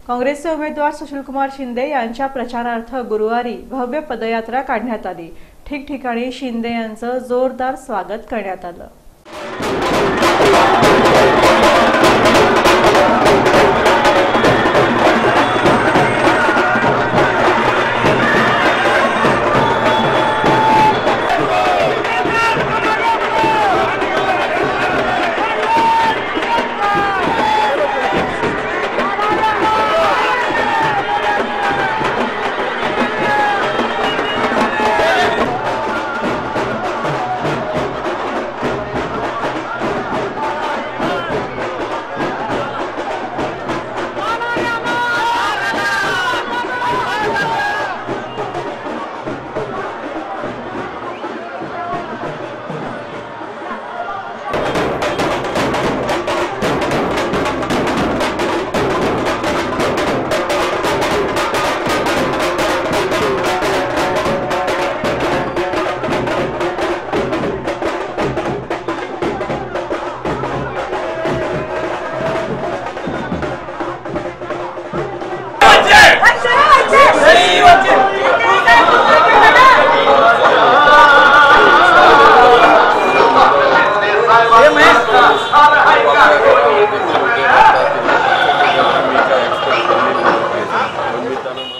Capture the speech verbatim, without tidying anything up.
काँग्रेसचे उमेदवार सुशीलकुमार शिंदे यांच्या प्रचारार्थ गुरुवारी भव्य पदयात्रा काढण्यात आली। ठिकठिकाणी शिंदे यांचं जोरदार स्वागत करण्यात आलं। Action!